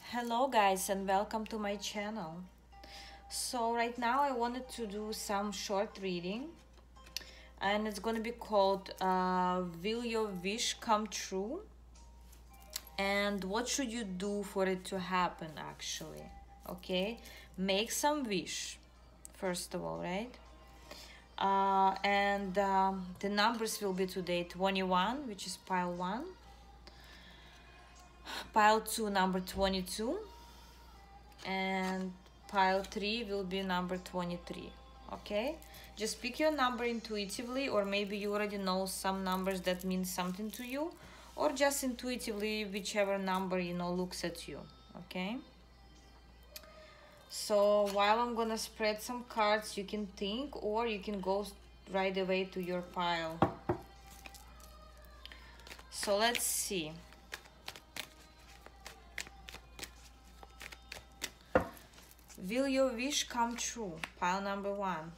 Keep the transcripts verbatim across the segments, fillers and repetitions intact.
Hello guys and welcome to my channel. So right now I wanted to do some short reading and it's going to be called uh, Will Your Wish Come True? And what should you do for it to happen actually? Okay, make some wish first of all, right? Uh, and um, the numbers will be today twenty-one, which is pile one, pile two number twenty-two, and pile three will be number twenty-three. Okay, just pick your number intuitively, or maybe you already know some numbers that mean something to you, or just intuitively whichever number you know looks at you. Okay, so while I'm gonna spread some cards, you can think or you can go right away to your pile. So let's see. Will your wish come true? Pile number one.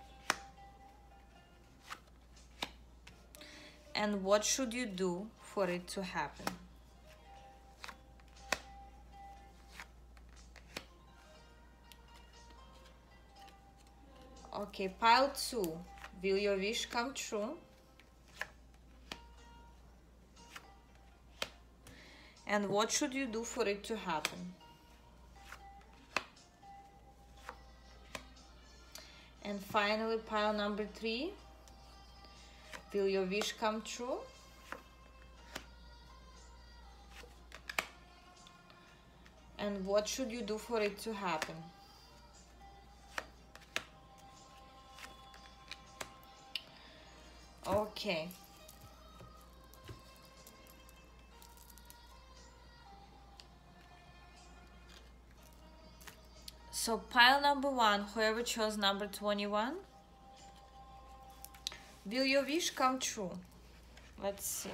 And what should you do for it to happen? Okay, pile two. Will your wish come true? And what should you do for it to happen? And finally, pile number three. Will your wish come true? And what should you do for it to happen? Okay. So pile number one, whoever chose number twenty-one, will your wish come true? Let's see.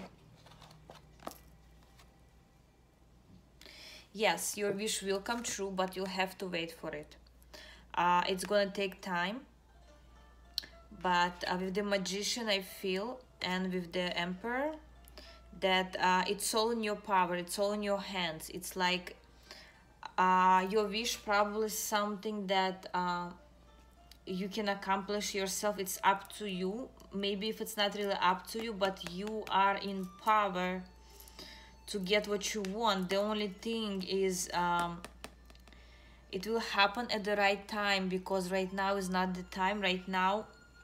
Yes, your wish will come true, but you'll have to wait for it. Uh, it's gonna take time, but uh, with the Magician I feel, and with the Emperor, that uh, it's all in your power, it's all in your hands. It's like uh, your wish probably something that uh, you can accomplish yourself. It's up to you. Maybe if it's not really up to you, but you are in power to get what you want. The only thing is um, it will happen at the right time, because right now is not the time. Right now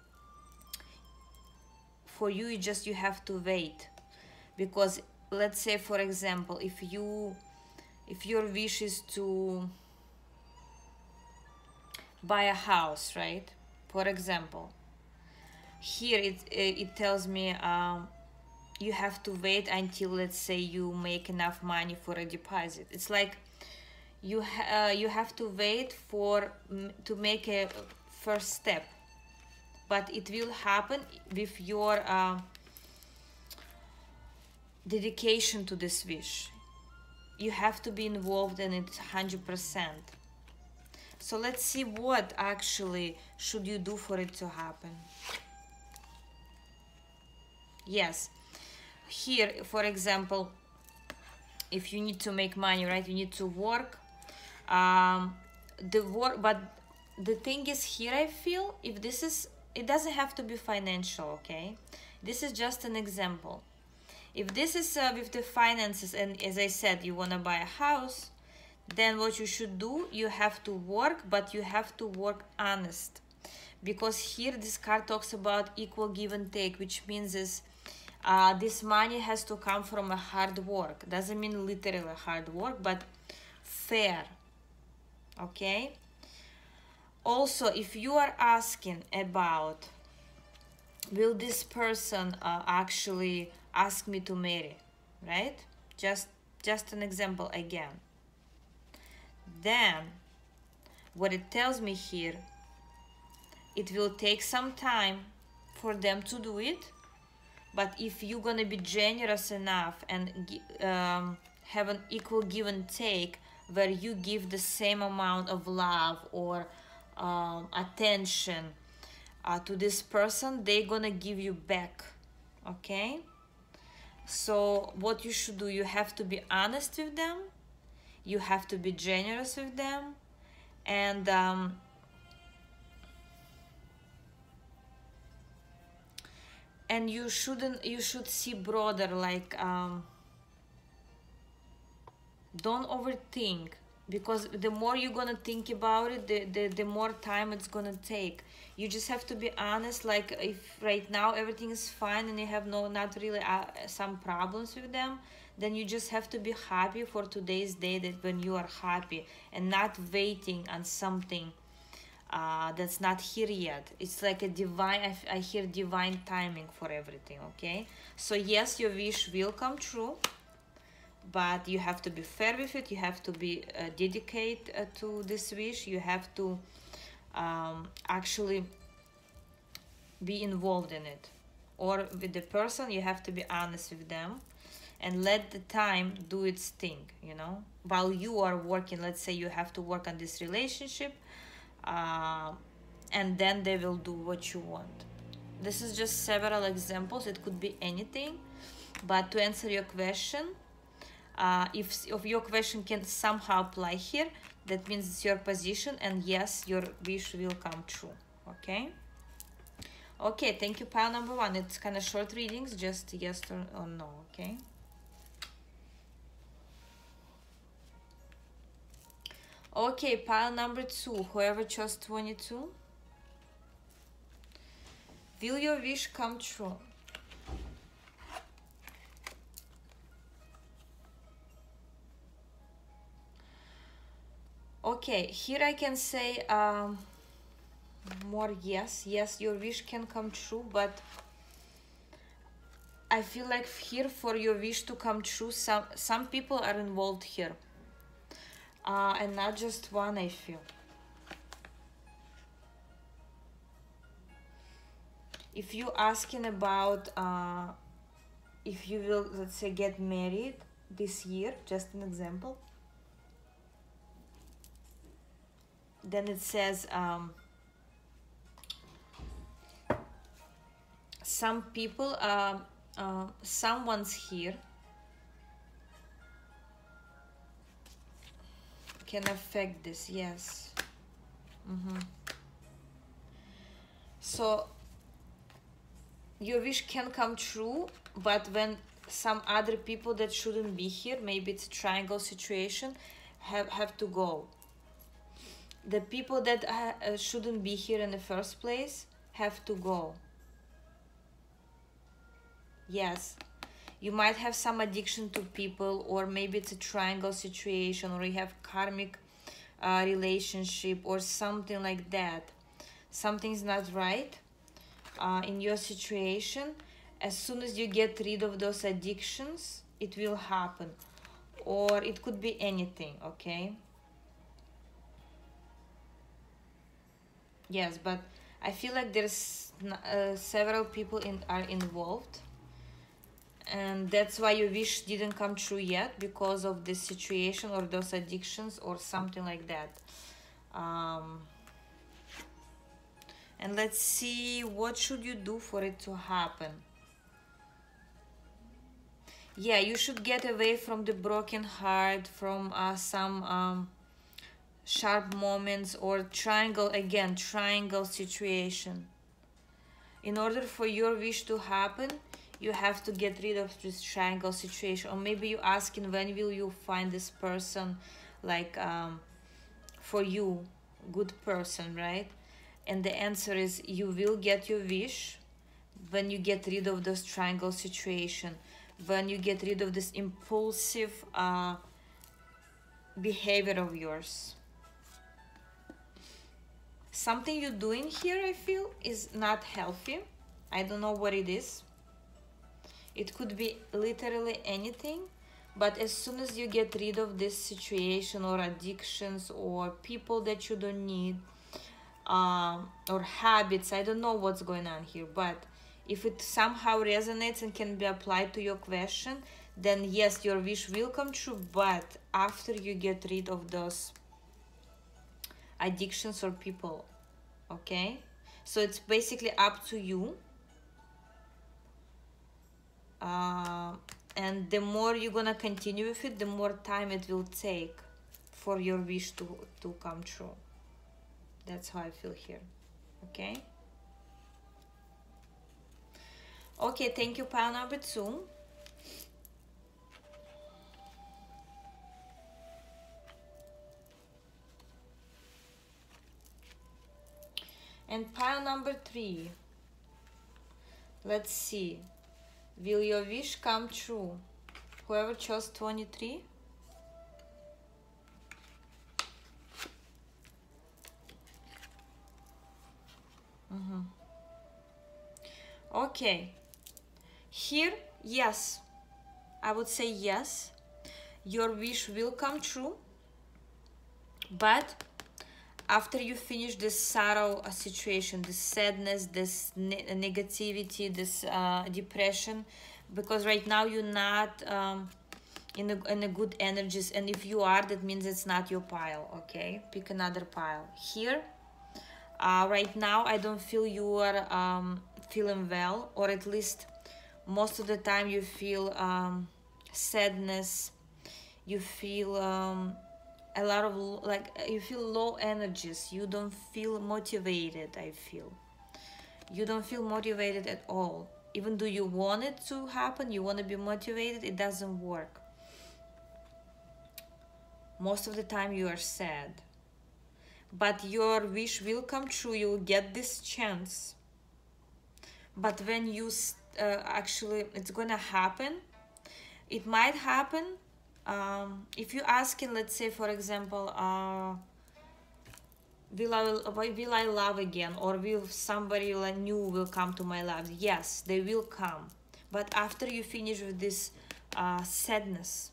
for you, you just you have to wait. Because let's say, for example, if you if your wish is to buy a house, right? For example, here it it tells me um, you have to wait until, let's say, you make enough money for a deposit. It's like you ha uh, you have to wait for to make a first step, but it will happen with your uh, dedication to this wish. You have to be involved in it one hundred percent. So let's see what actually should you do for it to happen. Yes, here, for example, if you need to make money, right, you need to work. Um, the work, but the thing is, here I feel, if this is, it doesn't have to be financial, okay? This is just an example. If this is uh, with the finances, and as I said, you want to buy a house, then what you should do, you have to work, but you have to work honest. Because here this card talks about equal give and take, which means is uh, this money has to come from a hard work. Doesn't mean literally hard work, but fair, okay? Also, if you are asking about, will this person uh, actually ask me to marry, right? Just just an example again. Then what it tells me here, it will take some time for them to do it, but if you're gonna be generous enough and um, have an equal give and take, where you give the same amount of love or um, attention uh, to this person, they're gonna give you back, okay? So what you should do, you have to be honest with them. You have to be generous with them, and um, and you shouldn't you should see broader, like um, don't overthink, because the more you're gonna think about it, the, the the more time it's gonna take. You just have to be honest, like if right now everything is fine and you have no not really uh, some problems with them, then you just have to be happy for today's day, that when you are happy, and not waiting on something uh, that's not here yet. It's like a divine, I, I hear divine timing for everything. Okay, so yes, your wish will come true, but you have to be fair with it. You have to be uh, dedicated uh, to this wish. You have to um, actually be involved in it, or with the person you have to be honest with them and let the time do its thing, you know, while you are working. Let's say you have to work on this relationship, uh, and then they will do what you want. This is just several examples. It could be anything, but to answer your question, uh, if, if your question can somehow apply here, that means it's your position, and yes, your wish will come true. Okay. Okay, thank you, pile number one. It's kind of short readings, just yes or, or no. Okay. Okay, pile number two, whoever chose twenty-two. Will your wish come true? Okay, here I can say um, more yes. Yes, your wish can come true, but I feel like here for your wish to come true, some, some people are involved here. Uh, and not just one, I feel. If you asking about uh, if you will, let's say, get married this year, just an example, then it says um, some people, uh, uh, someone's here can affect this. Yes. Mm-hmm. So your wish can come true, but when some other people that shouldn't be here, maybe it's a triangle situation, have have to go. The people that uh, shouldn't be here in the first place have to go. Yes, you might have some addiction to people, or maybe it's a triangle situation, or you have karmic uh, relationship or something like that. Something's not right uh, in your situation. As soon as you get rid of those addictions, it will happen. Or it could be anything, okay? Yes, but I feel like there's uh, several people in are involved, and that's why your wish didn't come true yet, because of this situation or those addictions or something like that. Um, and let's see, what should you do for it to happen? Yeah, you should get away from the broken heart, from uh, some um, sharp moments or triangle, again, triangle situation. In order for your wish to happen, you have to get rid of this triangle situation. Or maybe you're asking, when will you find this person, like um, for you, good person, right? And the answer is, you will get your wish when you get rid of this triangle situation, when you get rid of this impulsive uh, behavior of yours. Something you're doing here, I feel, is not healthy. I don't know what it is. It could be literally anything, but as soon as you get rid of this situation or addictions or people that you don't need, um, or habits, I don't know what's going on here, but if it somehow resonates and can be applied to your question, then yes, your wish will come true, but after you get rid of those addictions or people. Okay, so it's basically up to you, uh, and the more you're gonna continue with it, the more time it will take. for your wish to to come true. That's how I feel here. Okay. Okay, thank you, pile number two. And pile number three. Let's see. Will your wish come true? Whoever chose twenty-three. Mm-hmm. Okay. Here, yes. I would say yes. Your wish will come true. But after you finish this sorrow uh, situation, this sadness, this ne negativity, this uh, depression, because right now you're not um, in a, in a good energies, and if you are, that means it's not your pile. Okay, pick another pile. Here, uh, right now I don't feel you are um, feeling well, or at least most of the time you feel um, sadness, you feel um, a lot of, like, you feel low energies, you don't feel motivated. I feel you don't feel motivated at all. Even though you want it to happen, you want to be motivated, it doesn't work. Most of the time you are sad, but your wish will come true. You will get this chance, but when you uh, actually, it's gonna happen. It might happen um, if you asking, let's say, for example, uh, will I will I love again, or will somebody new will come to my life? Yes, they will come, but after you finish with this uh, sadness.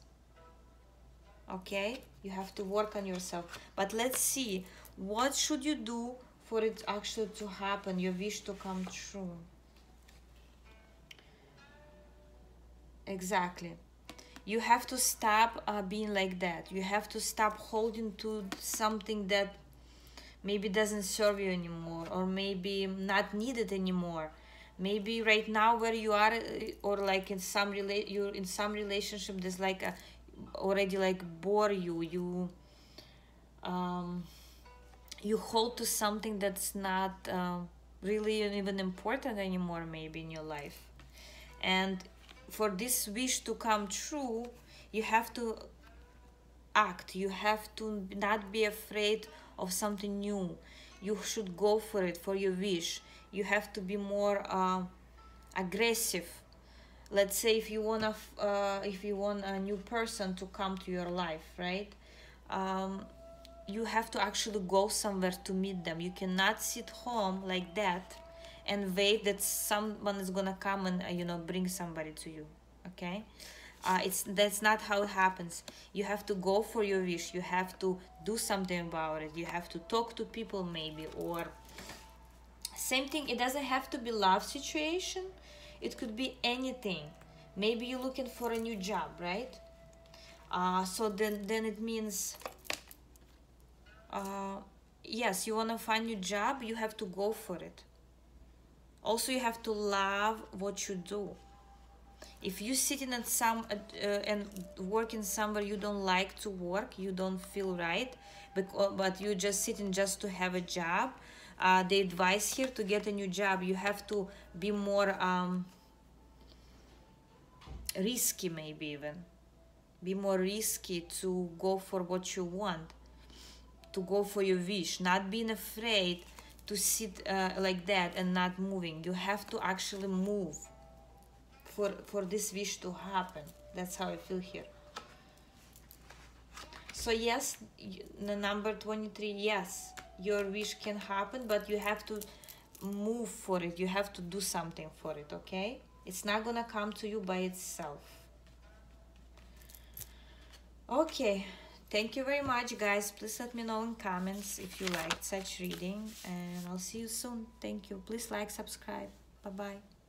Okay, you have to work on yourself. But let's see, what should you do for it actually to happen, your wish to come true? Exactly. You have to stop uh, being like that. You have to stop holding to something that maybe doesn't serve you anymore, or maybe not needed anymore. Maybe right now where you are, or like in some rela you're in some relationship, there's like a already like bore you. You um you hold to something that's not uh, really even important anymore, maybe in your life. And for this wish to come true, you have to act. You have to not be afraid of something new. You should go for it, for your wish. You have to be more uh, aggressive. Let's say if you want a uh, if you want a new person to come to your life, right? Um, you have to actually go somewhere to meet them. You cannot sit home like that and wait that someone is gonna come and uh, you know, bring somebody to you. Okay, uh, it's that's not how it happens. You have to go for your wish. You have to do something about it. You have to talk to people, maybe, or same thing. It doesn't have to be love situation. It could be anything. Maybe you're looking for a new job, right? Uh, so then then it means uh, yes, you want to find a new job. You have to go for it. Also, you have to love what you do. If you sitting at some uh, and working somewhere you don't like to work, you don't feel right, because, but you just sitting just to have a job, uh, the advice here to get a new job, you have to be more um, risky, maybe even. Be more risky to go for what you want, to go for your wish, not being afraid to sit uh, like that and not moving. You have to actually move for for this wish to happen. That's how I feel here. So yes, the number twenty-three, yes, your wish can happen, but you have to move for it. You have to do something for it. Okay, it's not gonna come to you by itself. Okay, thank you very much, guys. Please let me know in comments if you liked such reading, and I'll see you soon. Thank you. Please like, subscribe. Bye bye.